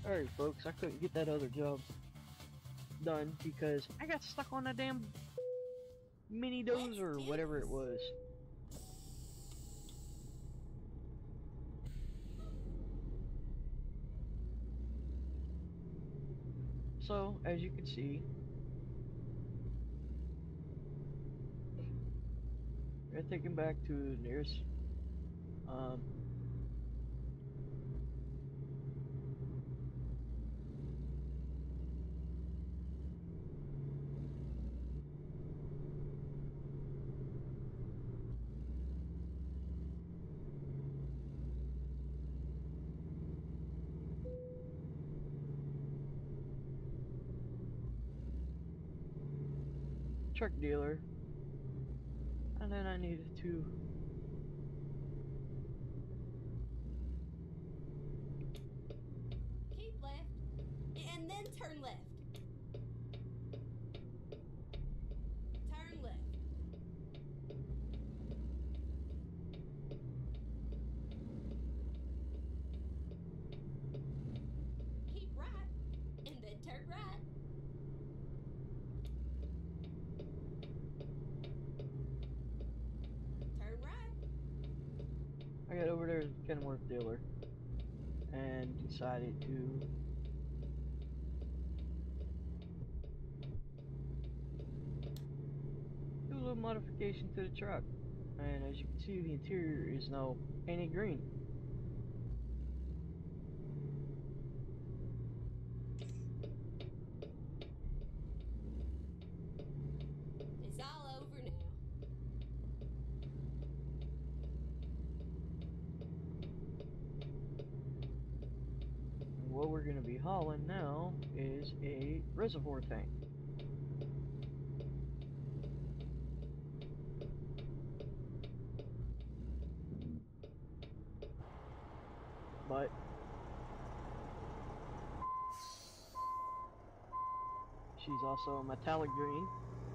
Alright folks, I couldn't get that other job done because I got stuck on that damn mini Let's dozer or do whatever it this. was. So, as you can see, we're taking back to the nearest truck dealer, and then I needed to Keep left, and then turn left. Turn left. Keep right, and then turn right. Turn right. I got over there to the Kenworth dealer and decided to do a little modification to the truck. And as you can see, the interior is now painted green. It's all over now. And what we're going to be hauling now is a reservoir tank. But she's also a metallic green.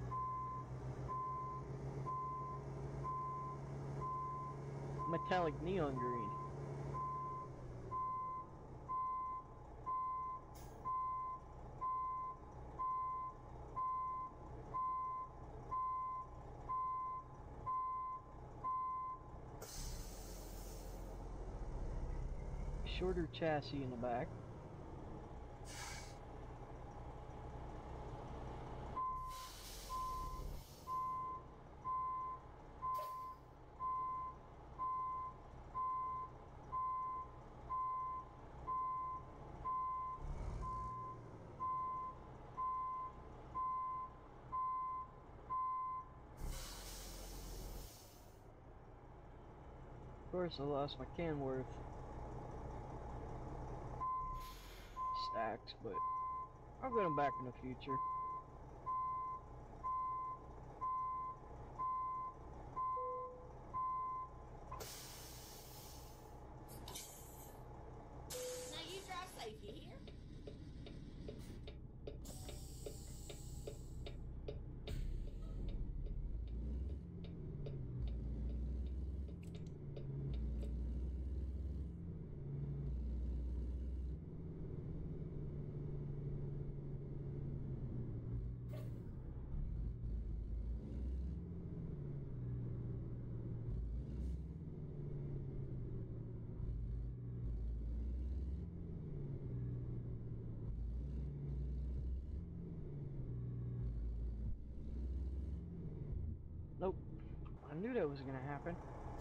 Metallic neon green. Shorter chassis in the back. Of course, I lost my Kenworth stacks, but I'll get them back in the future. Now you drive safe, you hear? Nope. I knew that was gonna happen.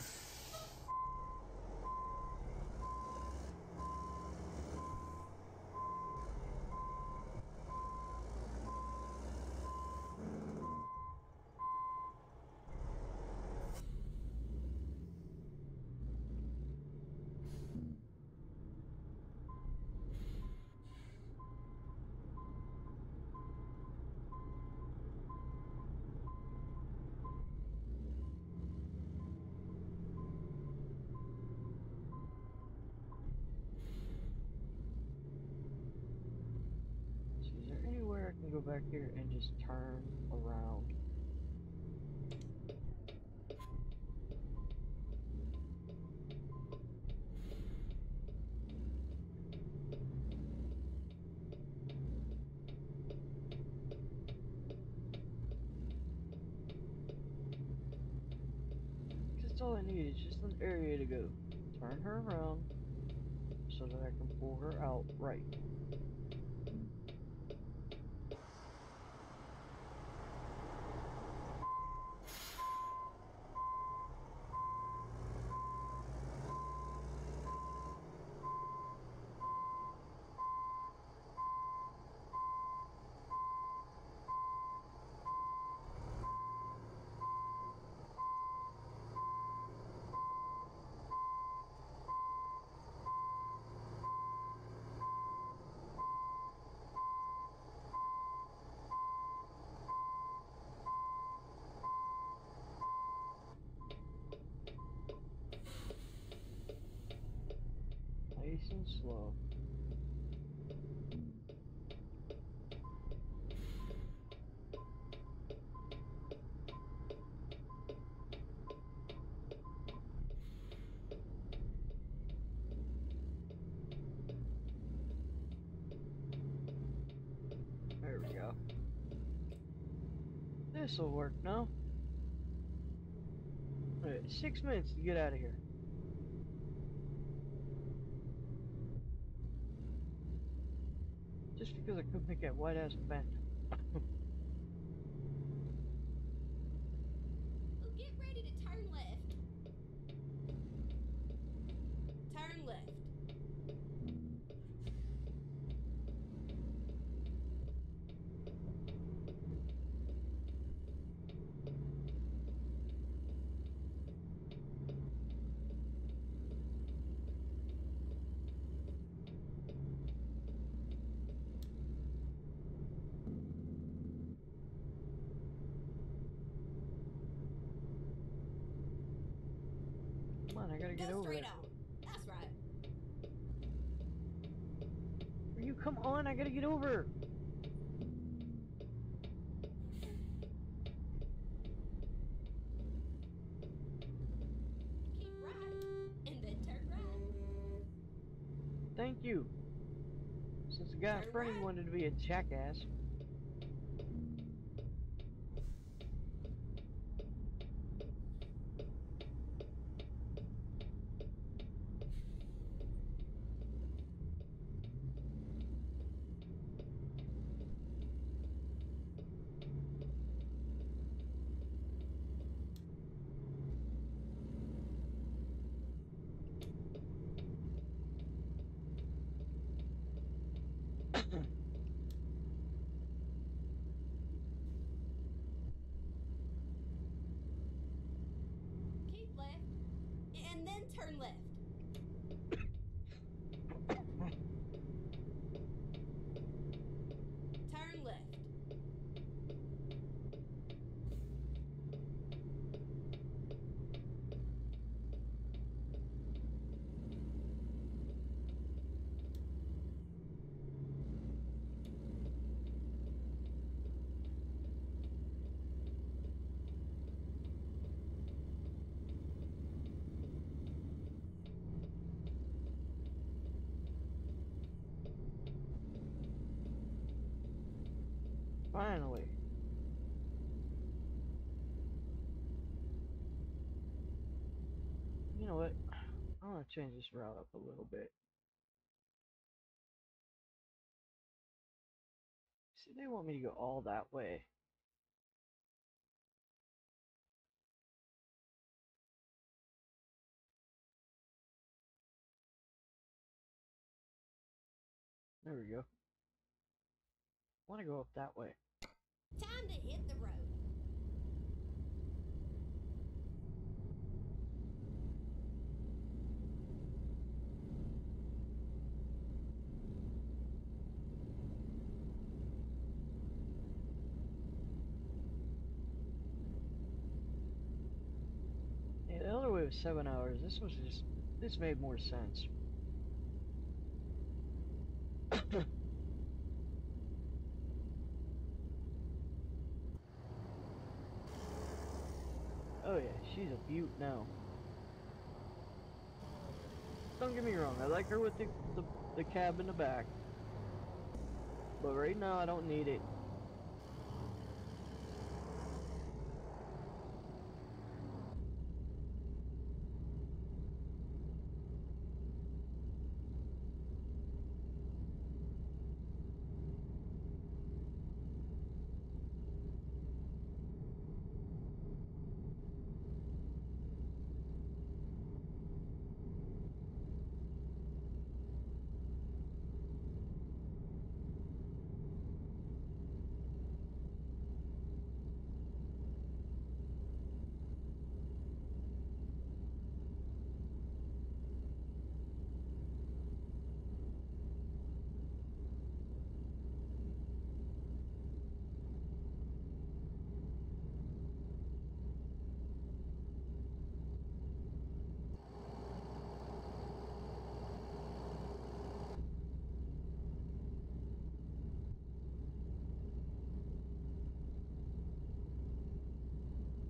So is there anywhere I can go back here and just turn around? need is just an area to go. Turn her around so that I can pull her out right. Nice and slow. There we go. This'll work now. Alright, 6 minutes to get out of here. Just because I couldn't make that white ass bend. Well, get ready to turn left. Turn left. Come on, I gotta get Go over straight there. on. That's right. Will you come on? I gotta get over. Keep right, and then turn right. Thank you. Since the guy in Turn front of you right. wanted to be a jackass. Keep left, and then turn left. Turn left. Finally. You know what? I want to change this route up a little bit. See, they want me to go all that way. There we go. I want to go up that way. Time to hit the road. Yeah, the other way was 7 hours. This made more sense. Oh yeah, she's a beaut now. Don't get me wrong, I like her with the cab in the back. But right now I don't need it.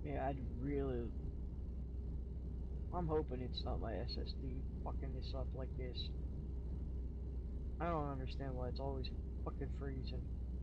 Yeah, I'd really. I'm hoping it's not my SSD fucking this up like this. I don't understand why it's always fucking freezing.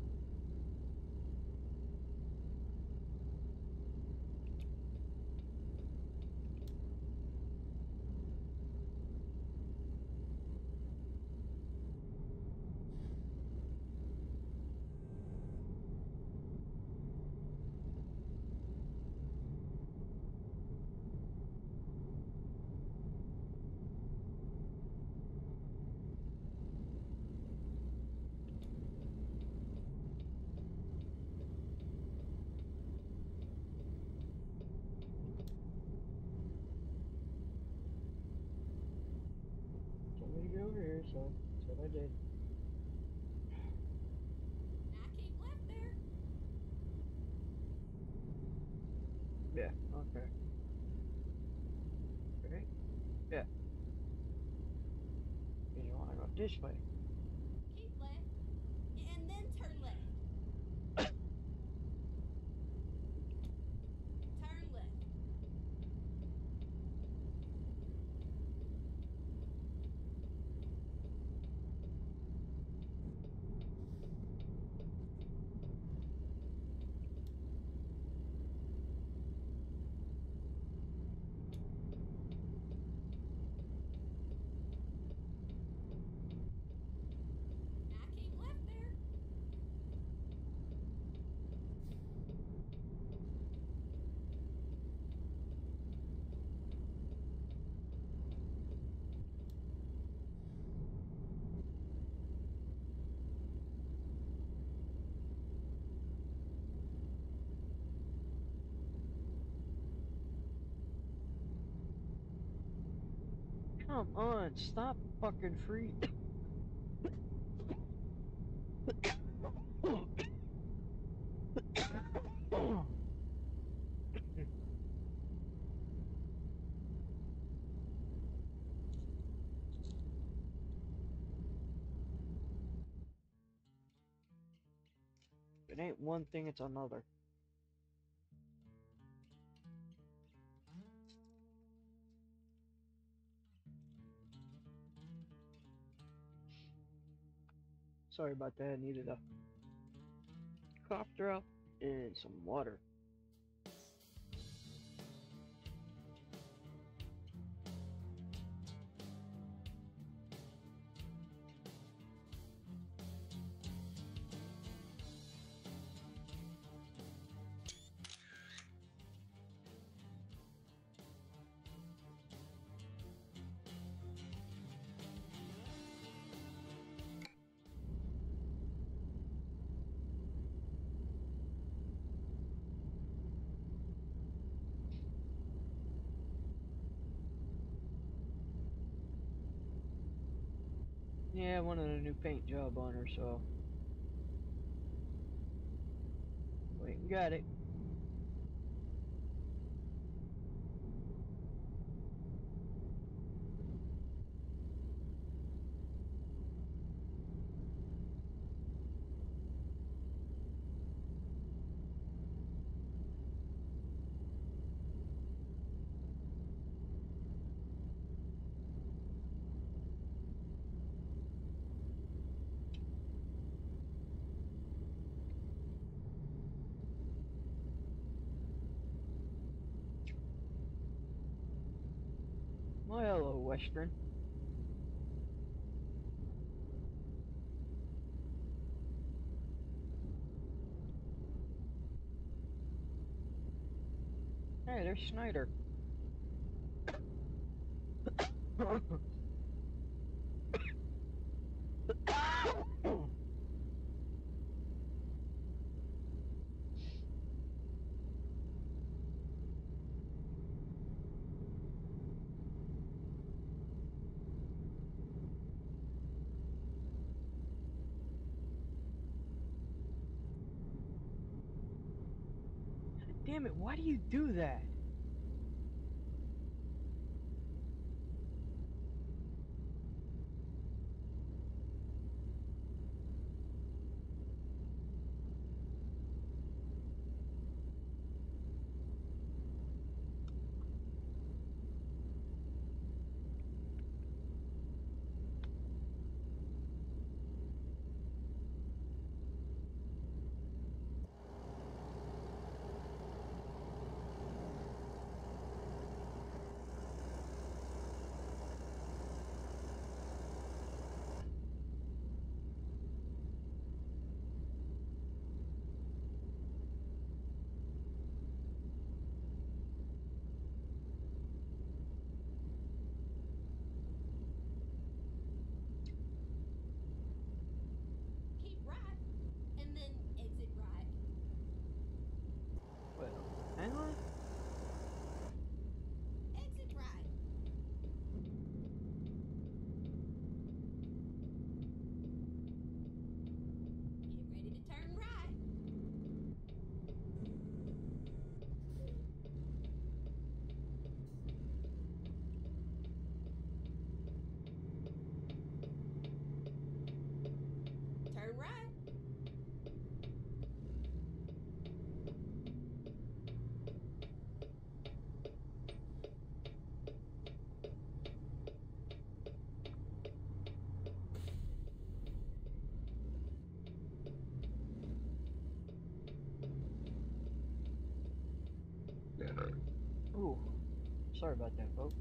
Told me to get over here, so that's what I did. Now keep left there. Yeah, okay. Right? Yeah. You wanna go this way. Keep left. And then turn left. Turn left. Now keep left there. Come on, stop fucking free. It ain't one thing, it's another. Sorry about that, I needed a cough drop and some water. Yeah, I wanted a new paint job on her, so wait and got it. Well, hello, Western. Hey, there's Snyder. Damn it, why do you do that? Sorry about that, folks.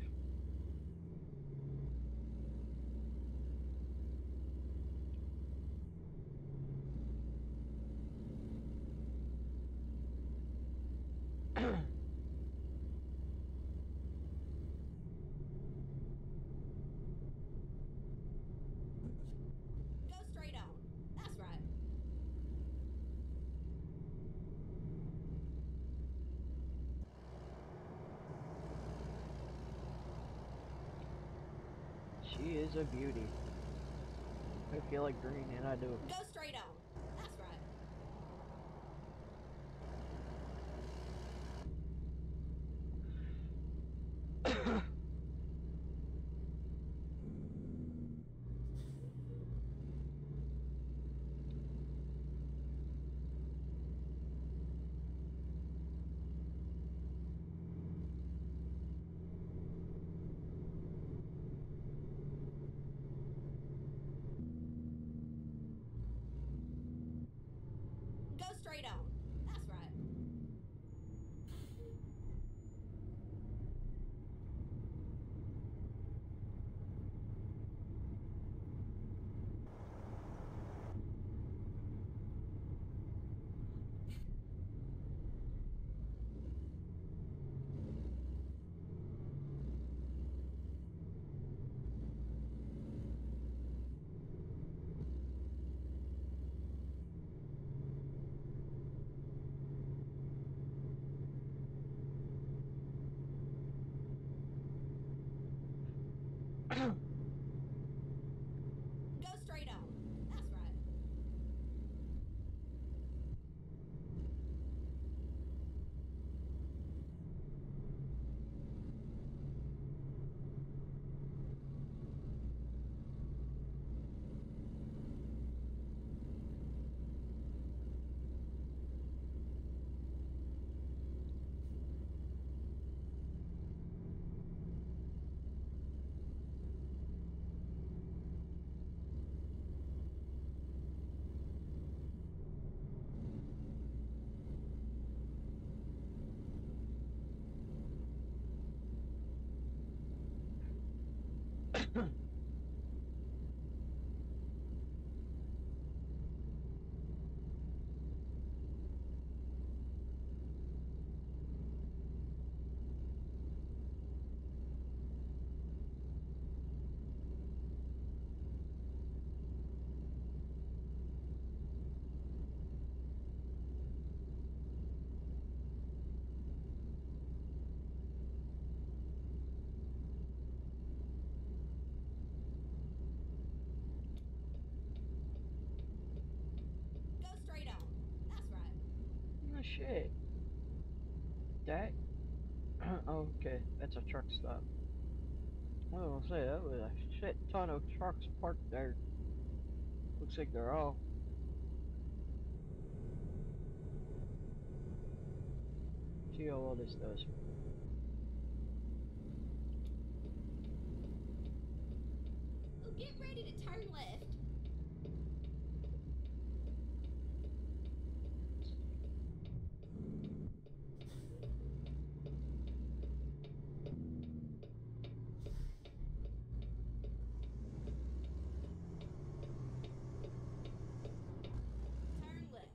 Go straight on. That's right. She is a beauty. I feel like green, and I do. Go straight on. That's right. Go straight on. That's right. Go straight on. That's right. Go straight on. That's right. Oh shit. That? Okay, that's a truck stop. I was gonna say, that was a shit ton of trucks parked there. Looks like they're all. See how all this does. Oh, get ready to turn left. Turn left.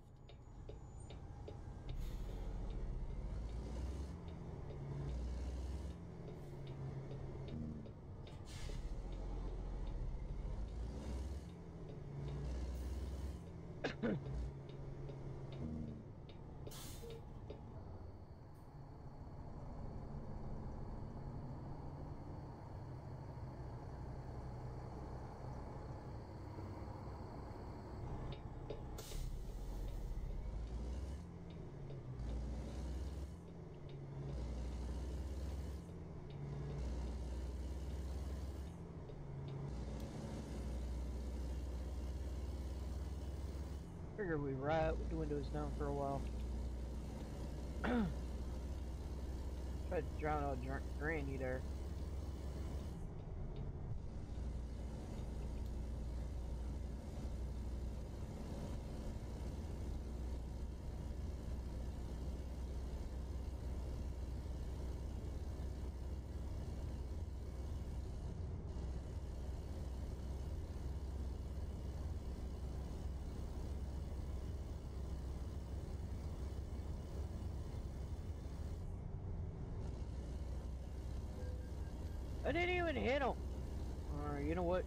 Figured we ride with the windows down for a while. Tried to drown out Granny there. I didn't even hit him. Alright, you know what?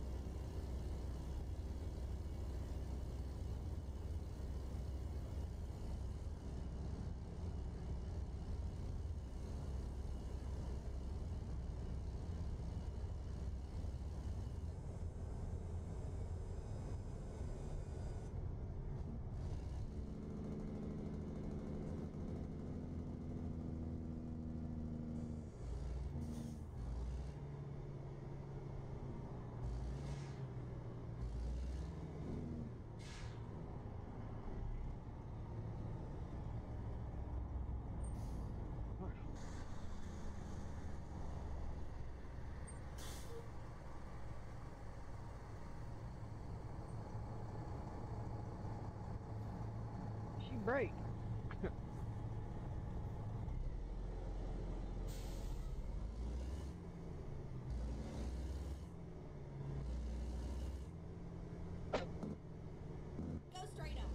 She break. Go straight up.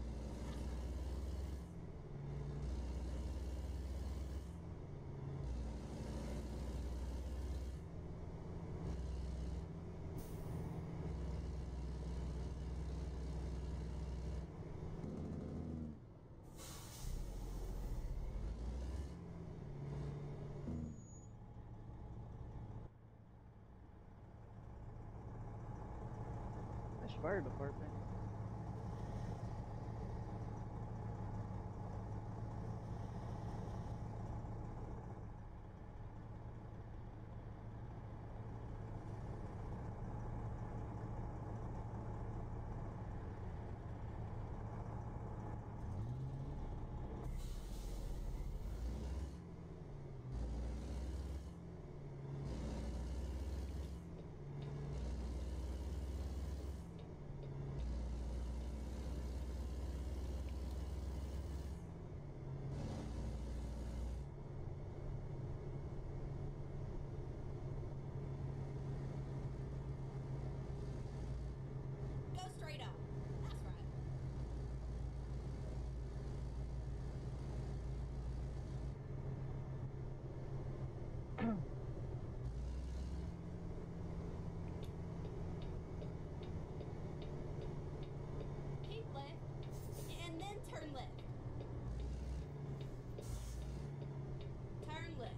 That's fire department. Go straight up. That's right. Keep left. And then turn left. Turn left.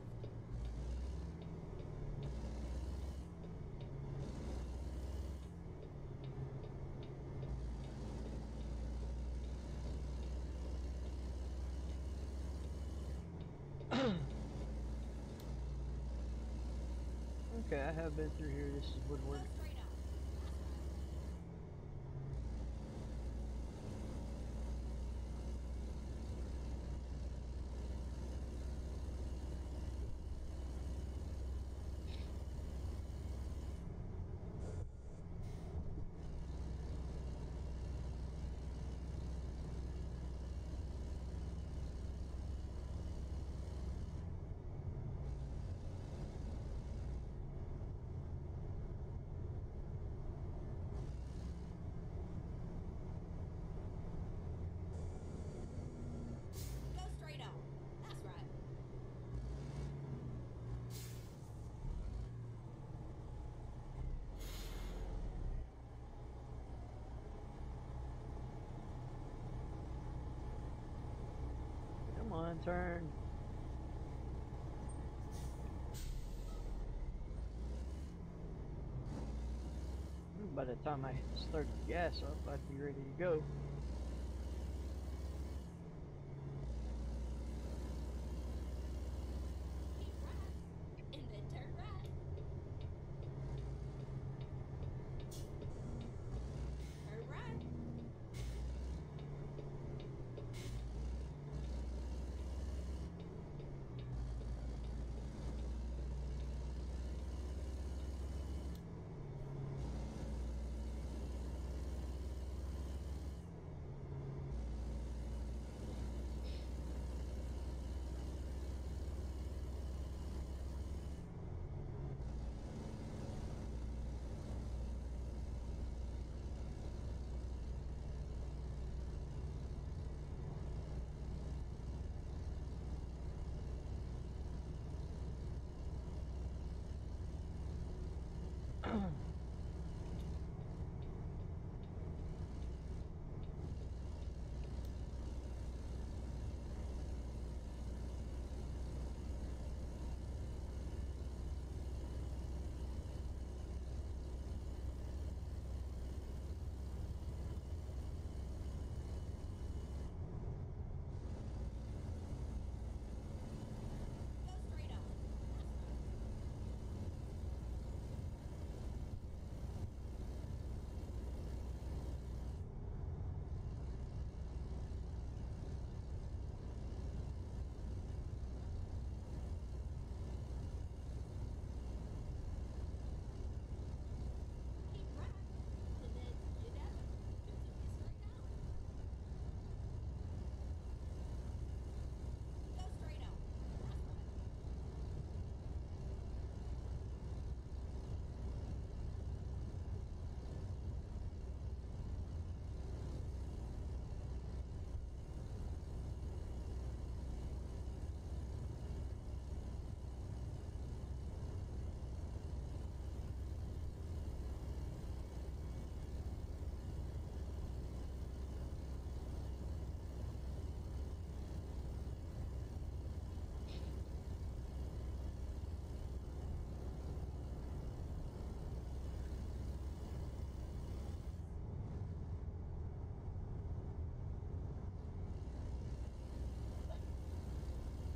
Okay, I have been through here. This is Go Woodward. straight up. Go straight up. That's right. Come on, turn. By the time I start the gas up, I'd be ready to go. Keep right. And then turn right. Turn right.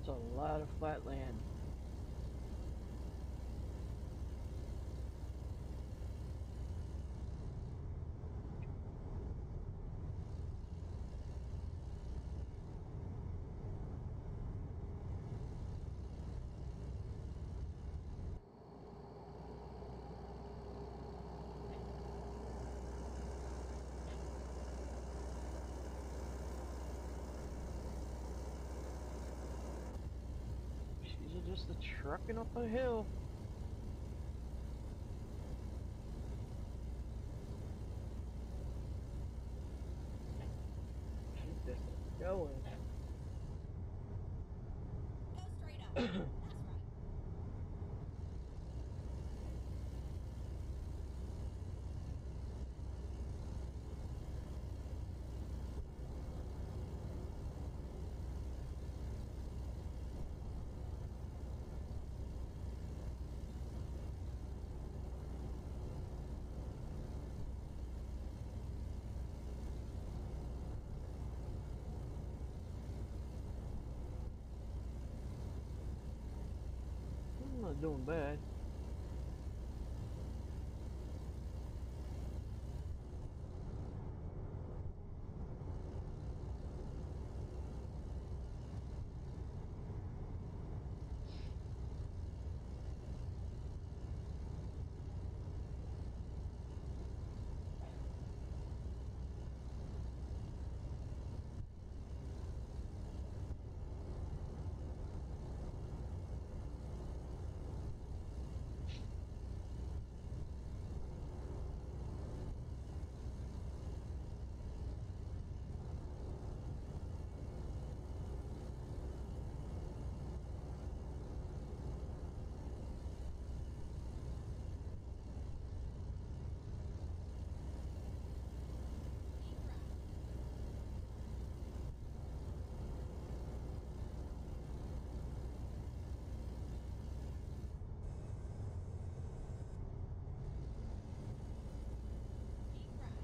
It's a lot of flat land. She's just a trucking up a hill. Keep this going. Go straight up. That's right. I'm not doing bad. Keep right. Keep right.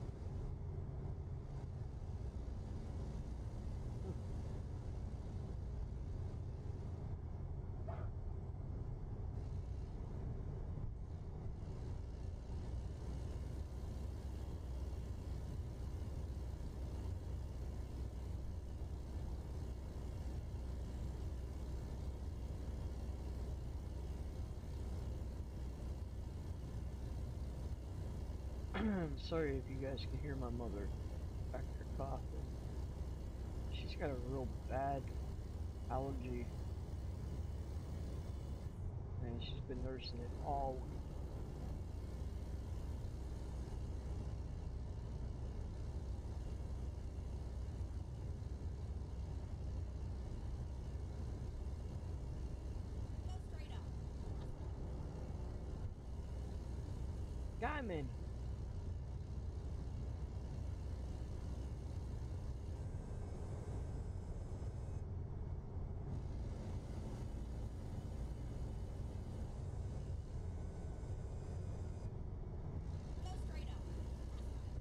I'm sorry if you guys can hear my mother back there coughing. She's got a real bad allergy, and she's been nursing it all week. Go straight up. Guyman! Go straight up. That's right.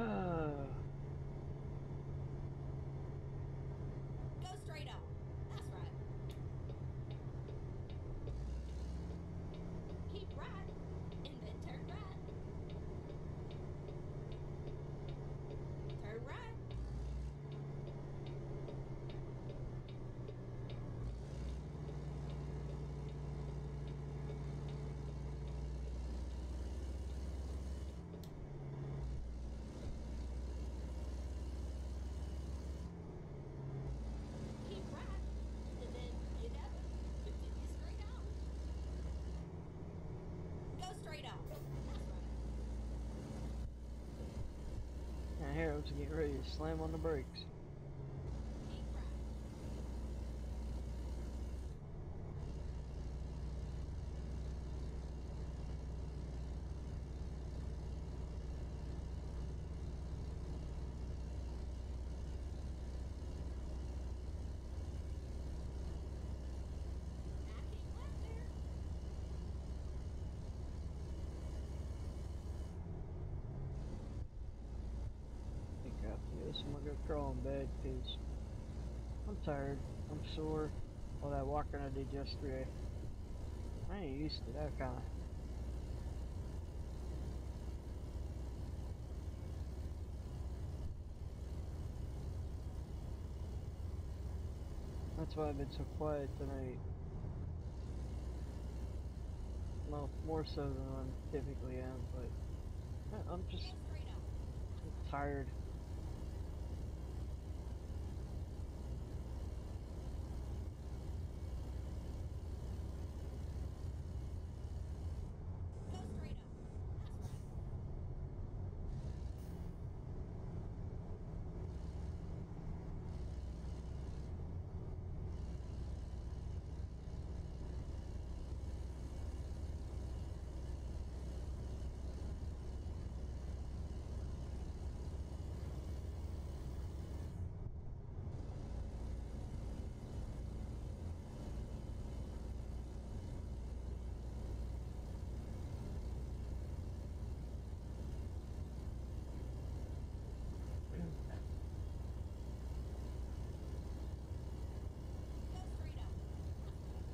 Go straight on. That's right. Keep right, and then turn right. Turn right. Keep right, and then you know it. Continue straight on. Go straight on. That's right. And Harold's getting ready to slam on the brakes. Keep right. Now keep left there. I think after this, I'm gonna go crawl in bed because I'm tired. I'm sore. All that walking I did yesterday. I ain't used to that kind of. That's why I've been so quiet tonight. Well, more so than I typically am, but I'm just Go straight on. tired. Go straight on. That's right. Go straight on. That's right.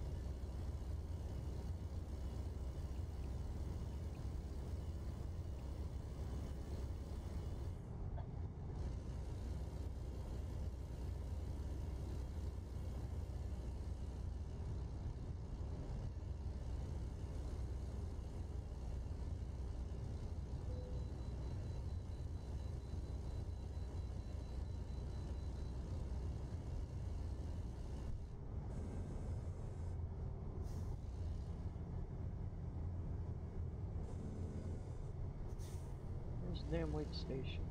There's the damn weight station.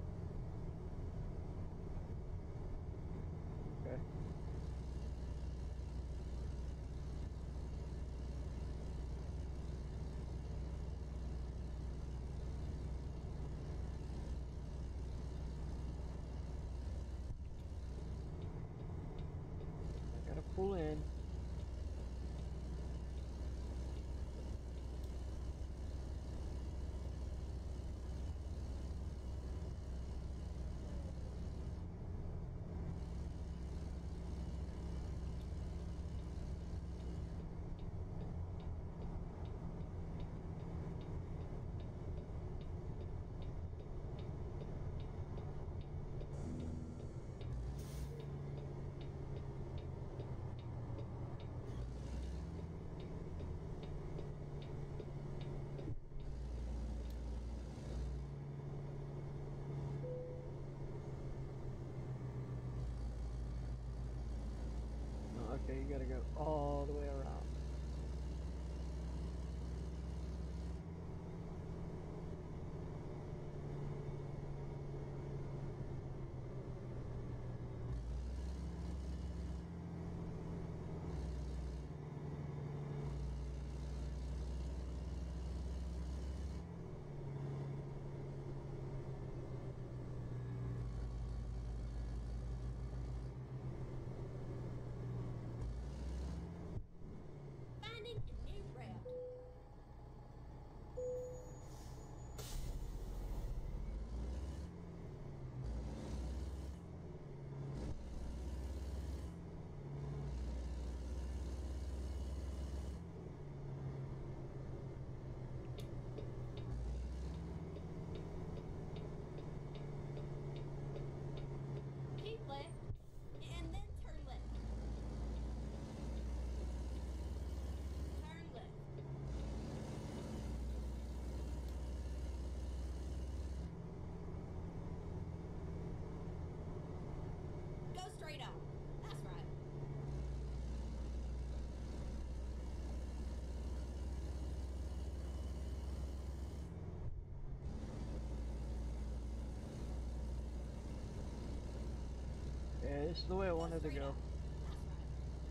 Okay. I gotta pull in. This is the way I Go wanted to straight go. up. That's right.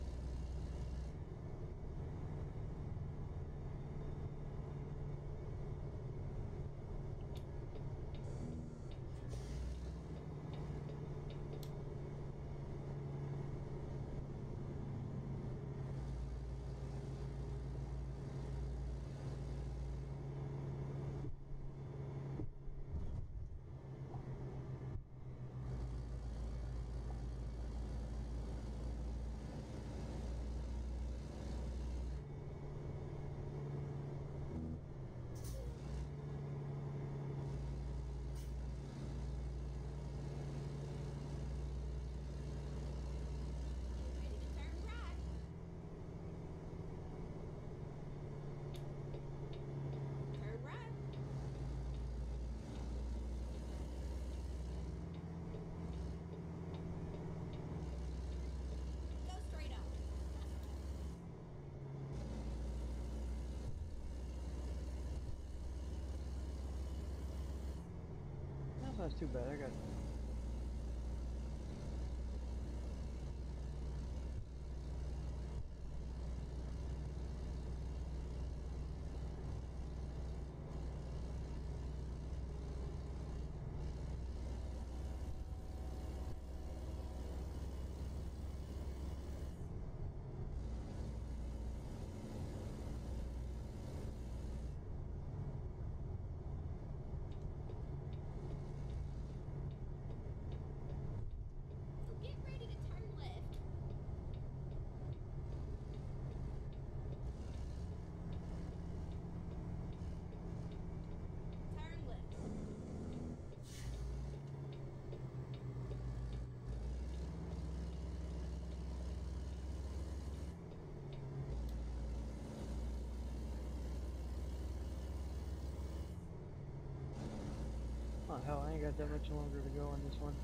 Get ready to turn right. Turn right. Go straight up. That's right. That's not too bad. I got. So get ready to turn left. Turn left. Oh hell, I ain't got that much longer to go on this one.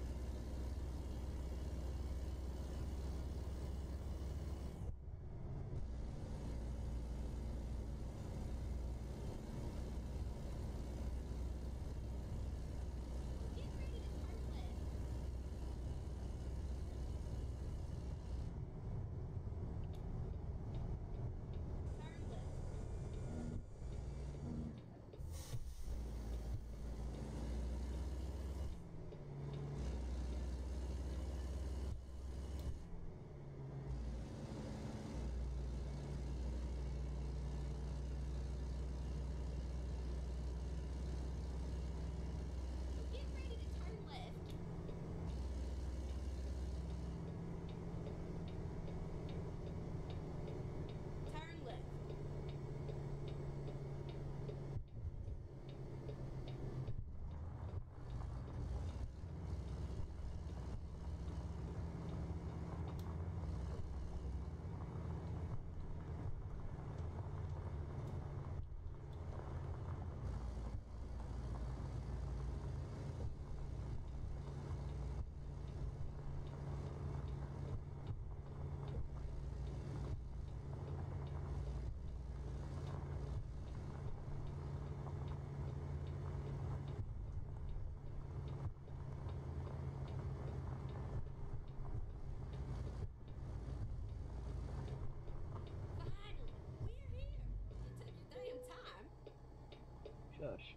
Get ready to turn left. Turn left. So get ready to turn left. Turn left. Finally, we're here. You took your damn time. Shush.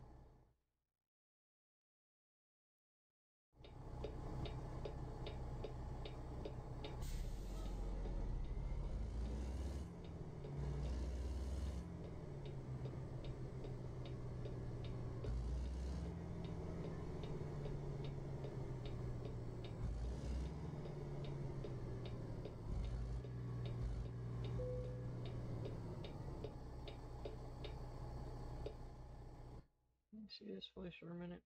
Let me see this place for a minute.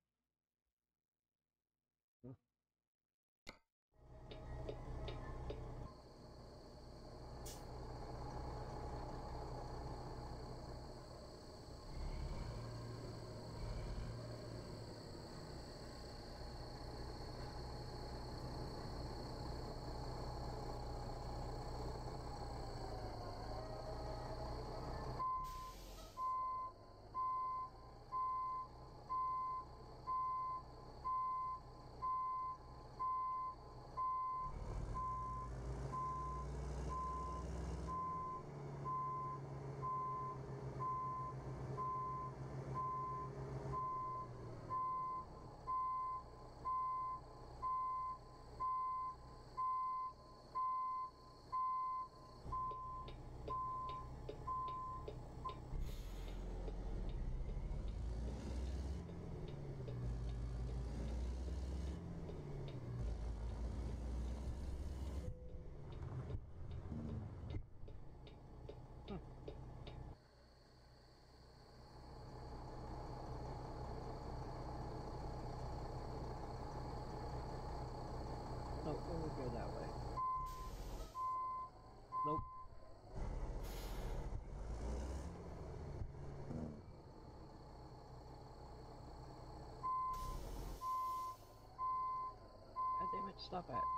go that way. Nope. God damn it, stop it.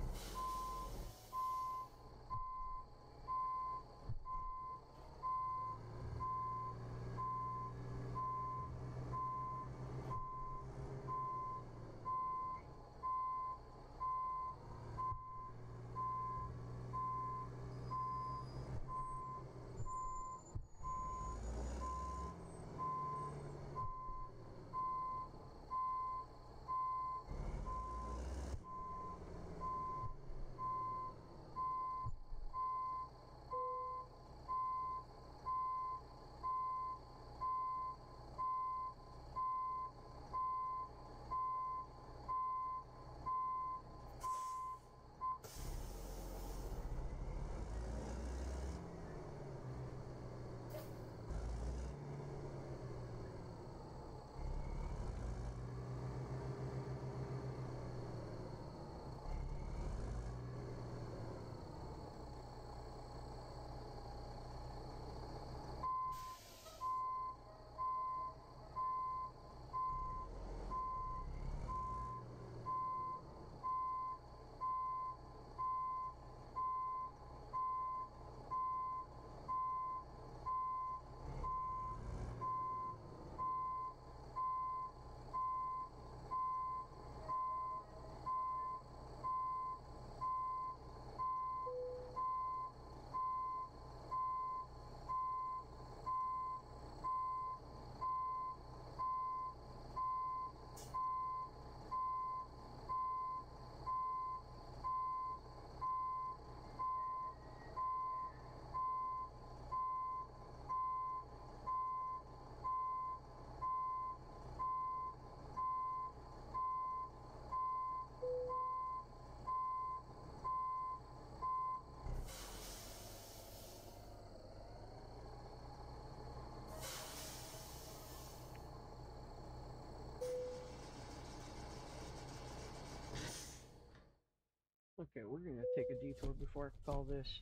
Okay, we're gonna take a detour before I call this.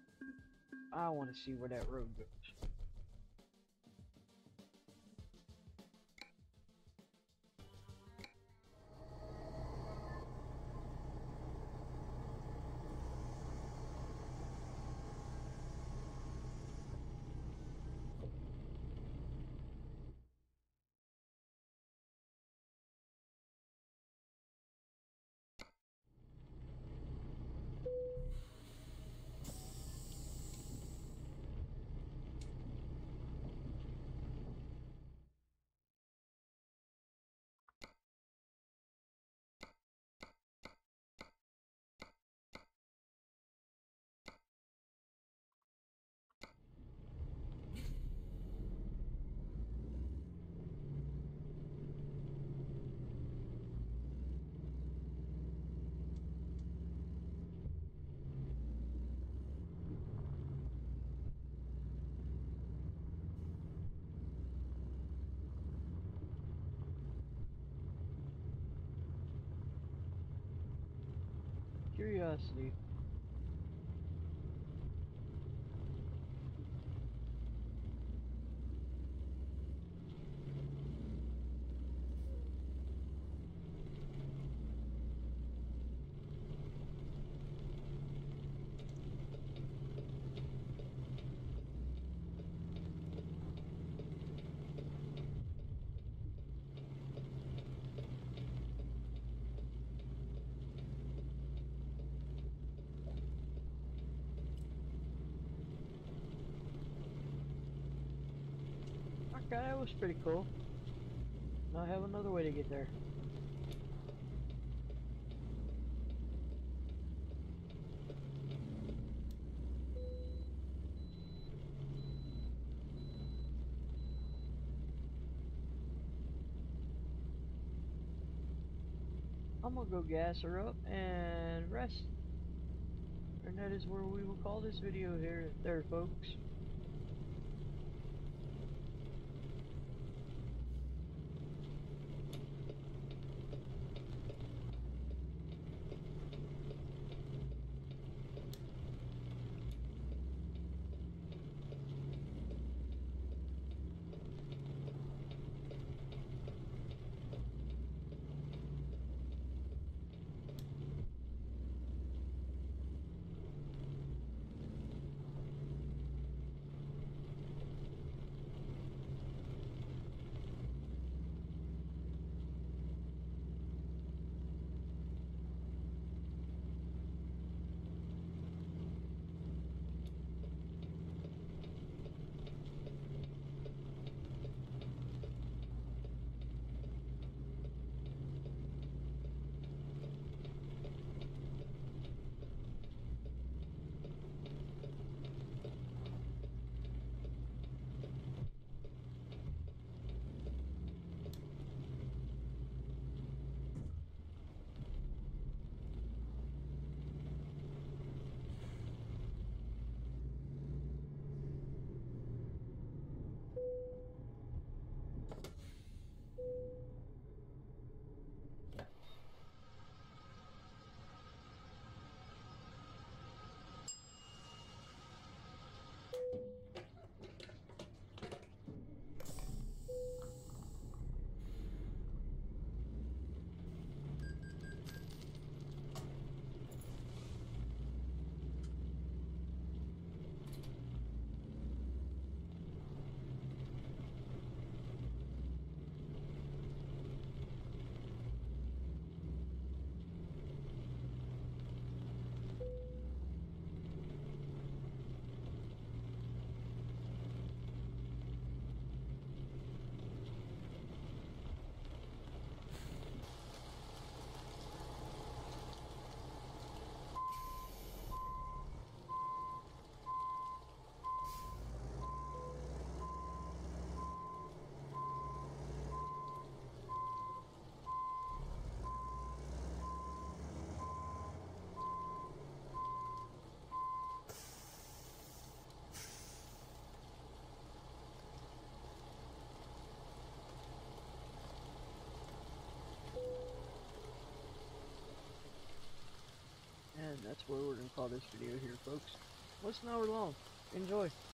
I want to see where that road goes. Curiosity. Okay, that was pretty cool. Now I have another way to get there. I'm gonna go gas her up and rest. And that is where we will call this video here, there, folks. and that's where we're gonna call this video here, folks. Less than an hour long. Enjoy.